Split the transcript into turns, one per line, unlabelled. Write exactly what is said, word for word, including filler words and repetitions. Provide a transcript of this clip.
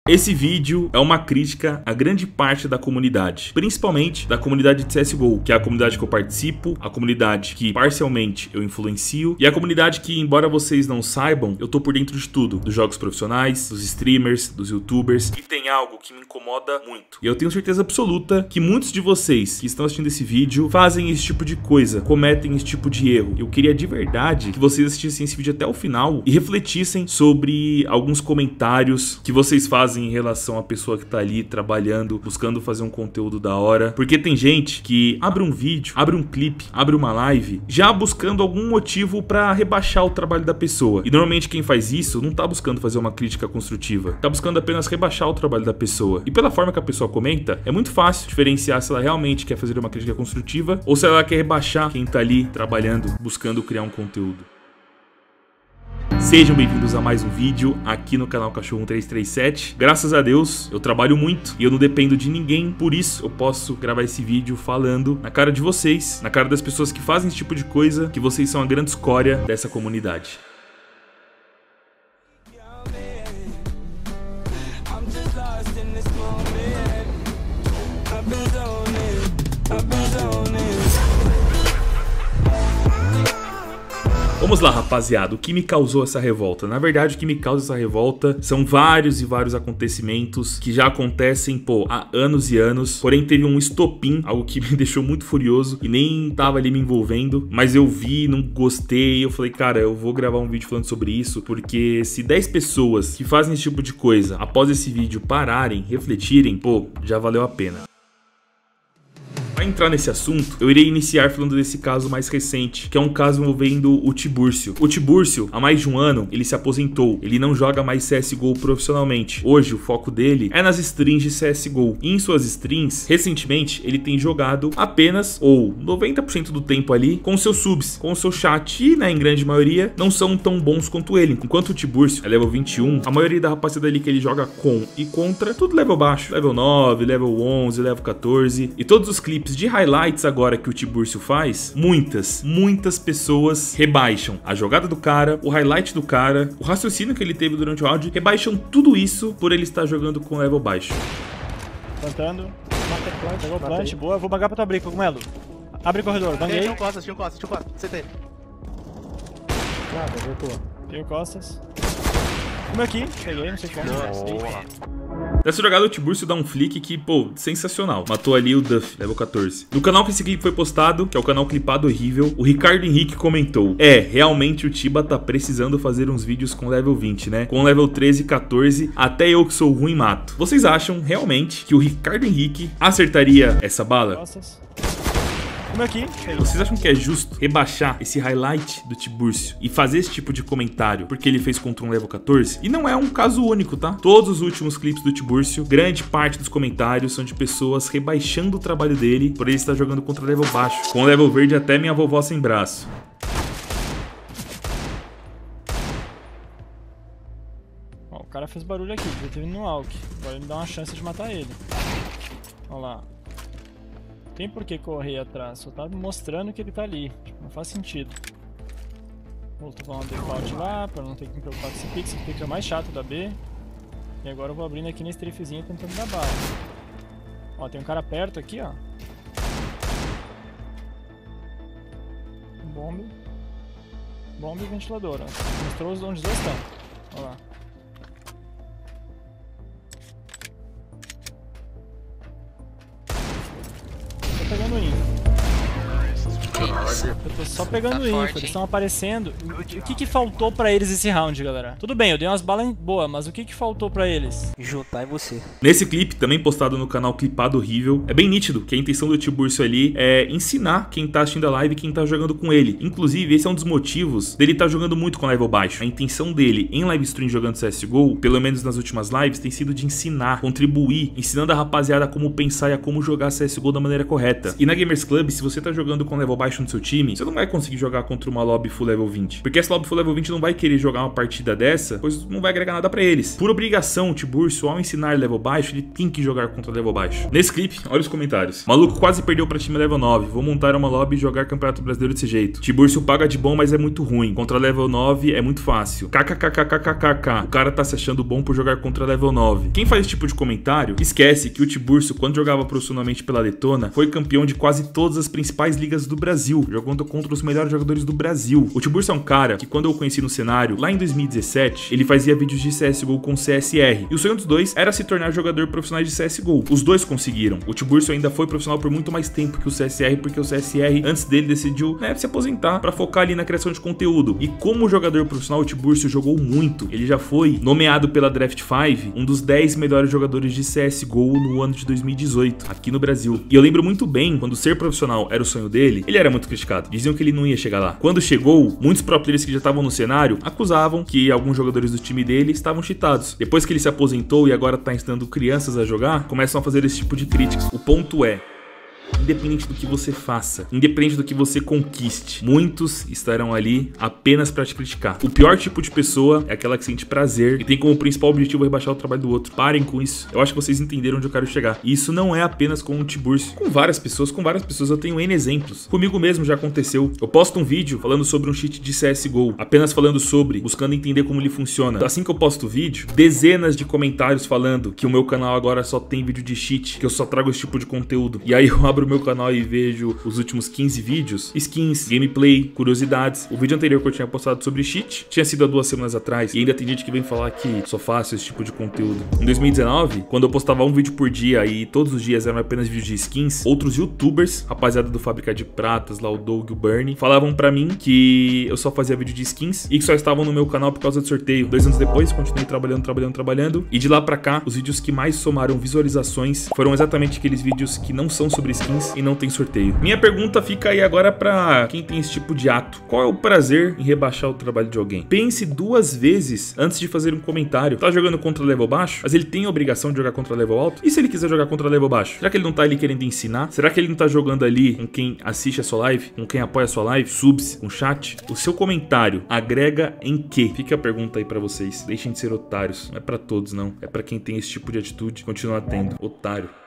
Esse vídeo é uma crítica a grande parte da comunidade, principalmente da comunidade de C S G O, que é a comunidade que eu participo, a comunidade que parcialmente eu influencio e a comunidade que, embora vocês não saibam, eu tô por dentro de tudo, dos jogos profissionais, dos streamers, dos youtubers, e tem algo que me incomoda muito. E eu tenho certeza absoluta que muitos de vocês que estão assistindo esse vídeo fazem esse tipo de coisa, cometem esse tipo de erro. Eu queria de verdade que vocês assistissem esse vídeo até o final e refletissem sobre alguns comentários que vocês fazem em relação à pessoa que tá ali trabalhando, buscando fazer um conteúdo da hora. Porque tem gente que abre um vídeo, abre um clipe, abre uma live, já buscando algum motivo pra rebaixar o trabalho da pessoa. E normalmente quem faz isso não tá buscando fazer uma crítica construtiva, tá buscando apenas rebaixar o trabalho da pessoa. E pela forma que a pessoa comenta, é muito fácil diferenciar se ela realmente quer fazer uma crítica construtiva ou se ela quer rebaixar quem tá ali trabalhando, buscando criar um conteúdo. Sejam bem-vindos a mais um vídeo aqui no canal Cachorro um três três sete. Graças a Deus, eu trabalho muito e eu não dependo de ninguém, por isso eu posso gravar esse vídeo falando na cara de vocês, na cara das pessoas que fazem esse tipo de coisa, que vocês são a grande escória dessa comunidade. Vamos lá, rapaziada, o que me causou essa revolta? Na verdade, o que me causa essa revolta são vários e vários acontecimentos que já acontecem, pô, há anos e anos. Porém, teve um estopim, algo que me deixou muito furioso e nem tava ali me envolvendo. Mas eu vi, não gostei, eu falei, cara, eu vou gravar um vídeo falando sobre isso, porque se dez pessoas que fazem esse tipo de coisa, após esse vídeo pararem, refletirem, pô, já valeu a pena. Para entrar nesse assunto, eu irei iniciar falando desse caso mais recente, que é um caso envolvendo o Tiburcio. O Tiburcio, há mais de um ano, ele se aposentou, ele não joga mais C S G O profissionalmente. Hoje, o foco dele é nas streams de C S G O. E em suas streams, recentemente, ele tem jogado apenas, ou noventa por cento do tempo ali, com seus subs, com o seu chat. E, né, em grande maioria, não são tão bons quanto ele. Enquanto o Tiburcio é level vinte e um, a maioria da rapaziada ali que ele joga com e contra, tudo level baixo. Level nove, level onze, level quatorze. E todos os clipes de highlights agora que o Tiburcio faz, muitas, muitas pessoas rebaixam a jogada do cara, o highlight do cara, o raciocínio que ele teve durante o round, rebaixam tudo isso por ele estar jogando com level baixo.
Plantando, pegou plant, boa, vou bangar pra tu abrir, cogumelo. Abre o corredor, banguei.
Tinha um costas, tinha um costas, tinha um costas, C T.
Nada, voltou. Tenho costas. Um aqui, peguei, não sei como.
Boa.
Nessa jogada o Tiburcio dá um flick que, pô, sensacional. Matou ali o Duff, level quatorze. No canal que esse clipe foi postado, que é o canal Clipado Horrível, o Ricardo Henrique comentou: É, realmente o Tiba tá precisando fazer uns vídeos com level vinte, né? Com level treze e quatorze, até eu que sou ruim mato. Vocês acham realmente que o Ricardo Henrique acertaria essa bala?
Costas. Um aqui.
Vocês acham que é justo rebaixar esse highlight do Tiburcio e fazer esse tipo de comentário porque ele fez contra um level quatorze? E não é um caso único, tá? Todos os últimos clipes do Tiburcio, grande parte dos comentários são de pessoas rebaixando o trabalho dele por ele estar jogando contra level baixo. Com level verde até minha vovó sem braço.
Ó, o cara fez barulho aqui, devia ter vindo no Alck. Agora ele me dá uma chance de matar ele. Olha lá. Não tem por que correr atrás, só tá mostrando que ele tá ali. Tipo, não faz sentido. Vou tomar um default lá, pra não ter que me preocupar com esse pick. Esse pick é o mais chato da B. E agora eu vou abrindo aqui na strafezinha tentando dar bala. Ó, tem um cara perto aqui, ó. Bombe. Bombe e ventilador, ó. Mostrou onde os dois estão. Olha lá. Tô pegando info. Eu tô só pegando
tá
info,
forte,
eles estão aparecendo. O que que faltou pra eles esse round, galera? Tudo bem, eu dei umas balas boas, mas o que que faltou pra eles?
Juntar em você.
Nesse clipe, também postado no canal Clipado Horrível, é bem nítido que a intenção do Tiburcio ali é ensinar quem tá assistindo a live e quem tá jogando com ele. Inclusive, esse é um dos motivos dele tá jogando muito com level baixo. A intenção dele em live stream jogando C S G O, pelo menos nas últimas lives, tem sido de ensinar, contribuir, ensinando a rapaziada como pensar e a como jogar C S G O da maneira correta. E na Gamers Club, se você tá jogando com level baixo baixo no seu time, você não vai conseguir jogar contra uma lobby full level vinte. Porque essa lobby full level vinte não vai querer jogar uma partida dessa, pois não vai agregar nada pra eles. Por obrigação, o Tiburcio, ao ensinar level baixo, ele tem que jogar contra level baixo. Nesse clipe, olha os comentários. Maluco quase perdeu pra time level nove. Vou montar uma lobby e jogar campeonato brasileiro desse jeito. Tiburcio paga de bom, mas é muito ruim. Contra level nove é muito fácil. KKKKKKK. O cara tá se achando bom por jogar contra level nove. Quem faz esse tipo de comentário, esquece que o Tiburcio, quando jogava profissionalmente pela Letona, foi campeão de quase todas as principais ligas do Brasil, jogando contra os melhores jogadores do Brasil. O Tiburcio é um cara que, quando eu conheci no cenário, lá em dois mil e dezessete, ele fazia vídeos de C S G O com C S R. E o sonho dos dois era se tornar jogador profissional de C S G O. Os dois conseguiram. O Tiburcio ainda foi profissional por muito mais tempo que o C S R, porque o C S R, antes dele, decidiu, né, se aposentar pra focar ali na criação de conteúdo. E como jogador profissional, o Tiburcio jogou muito. Ele já foi nomeado pela Draft cinco um dos dez melhores jogadores de C S G O no ano de dois mil e dezoito, aqui no Brasil. E eu lembro muito bem, quando ser profissional era o sonho dele, ele era muito criticado. Diziam que ele não ia chegar lá. Quando chegou, muitos pro players que já estavam no cenário acusavam que alguns jogadores do time dele estavam cheatados. Depois que ele se aposentou e agora tá ensinando crianças a jogar, começam a fazer esse tipo de críticas. O ponto é, independente do que você faça, independente do que você conquiste, muitos estarão ali apenas para te criticar. O pior tipo de pessoa é aquela que sente prazer e tem como principal objetivo rebaixar o trabalho do outro. Parem com isso. Eu acho que vocês entenderam onde eu quero chegar. E isso não é apenas com o Tiburcio. Com várias pessoas, com várias pessoas eu tenho N exemplos. Comigo mesmo já aconteceu. Eu posto um vídeo falando sobre um cheat de C S G O, apenas falando sobre, buscando entender como ele funciona. Assim que eu posto o vídeo, dezenas de comentários falando que o meu canal agora só tem vídeo de cheat, que eu só trago esse tipo de conteúdo. E aí eu abro o meu canal e vejo os últimos quinze vídeos, skins, gameplay, curiosidades. O vídeo anterior que eu tinha postado sobre cheat tinha sido há duas semanas atrás, e ainda tem gente que vem falar que só faço esse tipo de conteúdo. Em dois mil e dezenove, quando eu postava um vídeo por dia e todos os dias eram apenas vídeos de skins, outros youtubers, rapaziada do Fábrica de Pratas, lá o Doug e o Bernie, falavam pra mim que eu só fazia vídeo de skins e que só estavam no meu canal por causa do sorteio. Dois anos depois, continuei trabalhando, trabalhando, trabalhando, e de lá pra cá, os vídeos que mais somaram visualizações foram exatamente aqueles vídeos que não são sobre skins e não tem sorteio. Minha pergunta fica aí agora pra quem tem esse tipo de ato. Qual é o prazer em rebaixar o trabalho de alguém? Pense duas vezes antes de fazer um comentário. Tá jogando contra level baixo? Mas ele tem a obrigação de jogar contra level alto? E se ele quiser jogar contra level baixo? Será que ele não tá ali querendo ensinar? Será que ele não tá jogando ali com quem assiste a sua live? Com quem apoia a sua live? Subs? Com chat? O seu comentário agrega em quê? Fica a pergunta aí pra vocês. Deixem de ser otários. Não é pra todos, não. É pra quem tem esse tipo de atitude. Continua tendo. Otário.